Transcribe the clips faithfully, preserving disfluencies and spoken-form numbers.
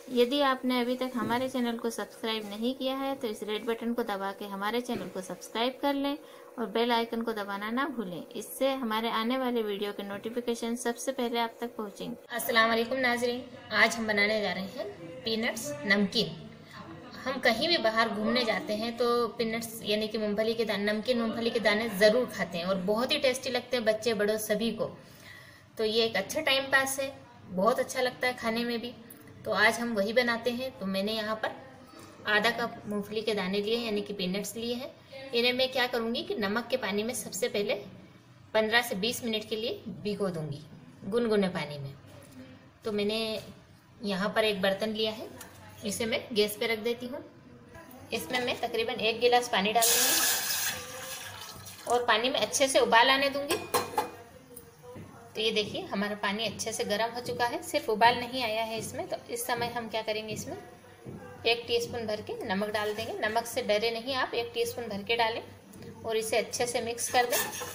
यदि आपने अभी तक हमारे चैनल को सब्सक्राइब नहीं किया है तो इस रेड बटन को दबा के हमारे चैनल को सब्सक्राइब कर लें और बेल आइकन को दबाना ना भूलें। इससे हमारे आने वाले वीडियो के नोटिफिकेशन सबसे पहले आप तक पहुंचेंगे। अस्सलाम वालेकुम नाज़रीन, आज हम बनाने जा रहे हैं पीनट्स नमकीन। हम कहीं भी बाहर घूमने जाते हैं तो पीनट्स यानी कि मूंगफली के दाने, नमकीन मूंगफली के दाने ज़रूर खाते हैं और बहुत ही टेस्टी लगते हैं बच्चे बड़ों सभी को। तो ये एक अच्छा टाइम पास है, बहुत अच्छा लगता है खाने में भी। तो आज हम वही बनाते हैं। तो मैंने यहाँ पर आधा कप मूंगफली के दाने लिए यानी कि पीनट्स लिए हैं। इन्हें मैं क्या करूँगी कि नमक के पानी में सबसे पहले पंद्रह से बीस मिनट के लिए भिगो दूँगी, गुनगुने पानी में। तो मैंने यहाँ पर एक बर्तन लिया है, इसे मैं गैस पे रख देती हूँ। इसमें मैं तकरीबन एक गिलास पानी डाल दूँगी और पानी में अच्छे से उबाल आने दूँगी। तो ये देखिए हमारा पानी अच्छे से गर्म हो चुका है, सिर्फ उबाल नहीं आया है इसमें। तो इस समय हम क्या करेंगे, इसमें एक टीस्पून भर के नमक डाल देंगे। नमक से डरे नहीं आप, एक टीस्पून भर के डालें और इसे अच्छे से मिक्स कर दें।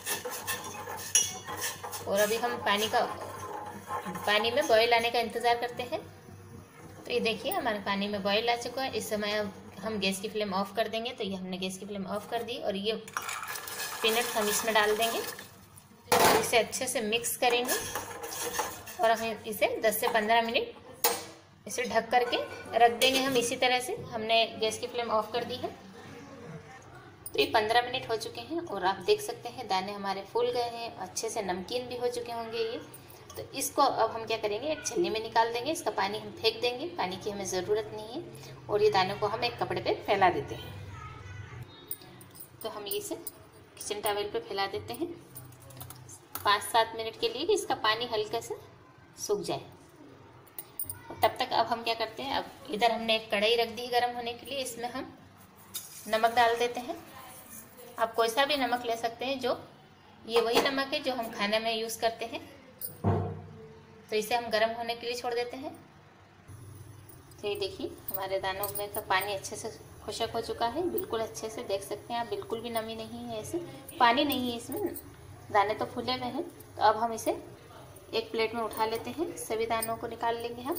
और अभी हम पानी का पानी में बॉईल आने का इंतज़ार करते हैं। तो ये देखिए हमारे पानी में बॉईल आ चुका है। इस समय अब हम गैस की फ्लेम ऑफ कर देंगे। तो ये हमने गैस की फ्लेम ऑफ कर दी और ये पीनट्स हम इसमें डाल देंगे। इसे अच्छे से मिक्स करेंगे और हम इसे दस से पंद्रह मिनट इसे ढक करके रख देंगे। हम इसी तरह से हमने गैस की फ्लेम ऑफ कर दी है। तो ये पंद्रह मिनट हो चुके हैं और आप देख सकते हैं दाने हमारे फूल गए हैं, अच्छे से नमकीन भी हो चुके होंगे ये। तो इसको अब हम क्या करेंगे, एक छन्नी में निकाल देंगे। इसका पानी हम फेंक देंगे, पानी की हमें ज़रूरत नहीं है। और ये दानों को हम एक कपड़े पे फैला देते हैं। तो हम इसे किचन टॉवेल पे फैला देते हैं पाँच सात मिनट के लिए कि इसका पानी हल्के से सूख जाए। तब तक अब हम क्या करते हैं, अब इधर हमने एक कढ़ाई रख दी गर्म होने के लिए। इसमें हम नमक डाल देते हैं। आप कोई सा भी नमक ले सकते हैं, जो ये वही नमक है जो हम खाने में यूज़ करते हैं। तो इसे हम गर्म होने के लिए छोड़ देते हैं। तो ये देखिए हमारे दानों में का पानी अच्छे से खुशक हो चुका है, बिल्कुल अच्छे से देख सकते हैं आप, बिल्कुल भी नमी नहीं है, ऐसे पानी नहीं है इसमें, दाने तो फूले हुए हैं। तो अब हम इसे एक प्लेट में उठा लेते हैं, सभी दानों को निकाल लेंगे हम।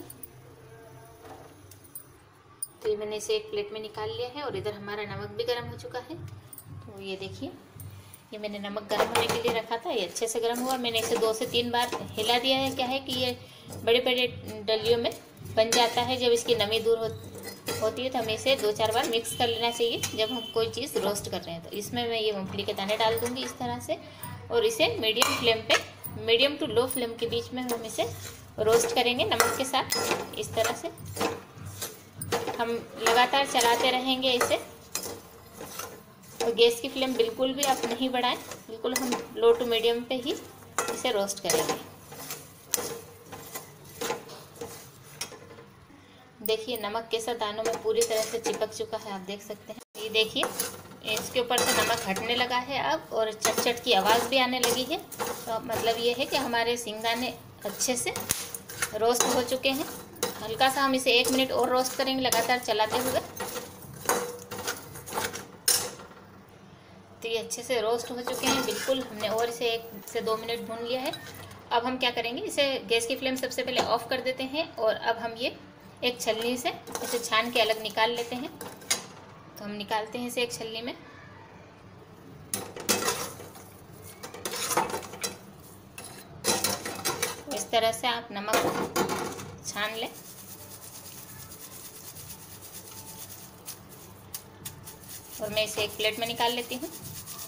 तो ये मैंने इसे एक प्लेट में निकाल लिया है और इधर हमारा नमक भी गर्म हो चुका है। तो ये देखिए ये मैंने नमक गर्म होने के लिए रखा था, ये अच्छे से गर्म हुआ। मैंने इसे दो से तीन बार हिला दिया है। क्या है कि ये बड़े बड़े डलियों में बन जाता है, जब इसकी नमी दूर हो, होती है तो हमें इसे दो चार बार मिक्स कर लेना चाहिए जब हम कोई चीज़ रोस्ट कर रहे हैं। तो इसमें मैं ये मूंगफली के दाने डाल दूँगी इस तरह से और इसे मीडियम फ्लेम पे, मीडियम टू लो फ्लेम के बीच में हम इसे रोस्ट करेंगे नमक के साथ। इस तरह से हम लगातार चलाते रहेंगे इसे। और गैस की फ्लेम बिल्कुल भी आप नहीं बढ़ाएं, बिल्कुल हम लो टू मीडियम पे ही इसे रोस्ट करेंगे। देखिए नमक के साथ दानों में पूरी तरह से चिपक चुका है, आप देख सकते हैं। ये देखिए इसके ऊपर से नमक हटने लगा है अब और चट चट की आवाज़ भी आने लगी है। तो मतलब ये है कि हमारे सिंगदाने अच्छे से रोस्ट हो चुके हैं। हल्का सा हम इसे एक मिनट और रोस्ट करेंगे लगातार चलाते हुए। तो ये अच्छे से रोस्ट हो चुके हैं बिल्कुल, हमने और इसे एक से दो मिनट भून लिया है। अब हम क्या करेंगे, इसे गैस की फ्लेम सबसे पहले ऑफ कर देते हैं और अब हम ये एक छलनी से इसे छान के अलग निकाल लेते हैं। तो हम निकालते हैं इसे एक छलनी में। इस तरह से आप नमक छान लें। और मैं इसे एक प्लेट में निकाल लेती हूँ।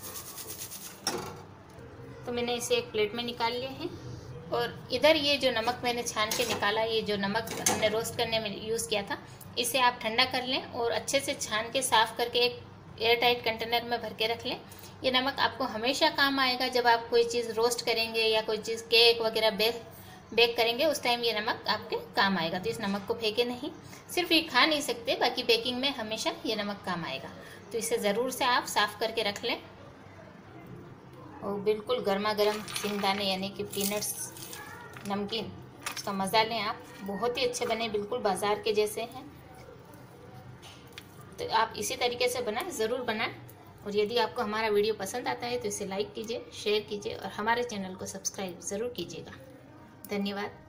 तो मैंने इसे एक प्लेट में निकाल लिया है और इधर ये जो नमक मैंने छान के निकाला, ये जो नमक हमने रोस्ट करने में यूज़ किया था, इसे आप ठंडा कर लें और अच्छे से छान के साफ़ करके एक एयर टाइट कंटेनर में भर के रख लें। ये नमक आपको हमेशा काम आएगा जब आप कोई चीज़ रोस्ट करेंगे या कोई चीज़ केक वगैरह बेक बेक करेंगे, उस टाइम ये नमक आपके काम आएगा। तो इस नमक को फेंके नहीं, सिर्फ ये खा नहीं सकते, बाकी बेकिंग में हमेशा ये नमक काम आएगा। तो इसे ज़रूर से आप साफ़ करके रख लें। और बिल्कुल गर्मा गर्म सिंगदाने यानी कि पीनट्स नमकीन, उसका मज़ा लें आप। बहुत ही अच्छे बने, बिल्कुल बाज़ार के जैसे हैं। तो आप इसी तरीके से बनाएं, ज़रूर बनाएं। और यदि आपको हमारा वीडियो पसंद आता है तो इसे लाइक कीजिए, शेयर कीजिए और हमारे चैनल को सब्सक्राइब ज़रूर कीजिएगा। धन्यवाद।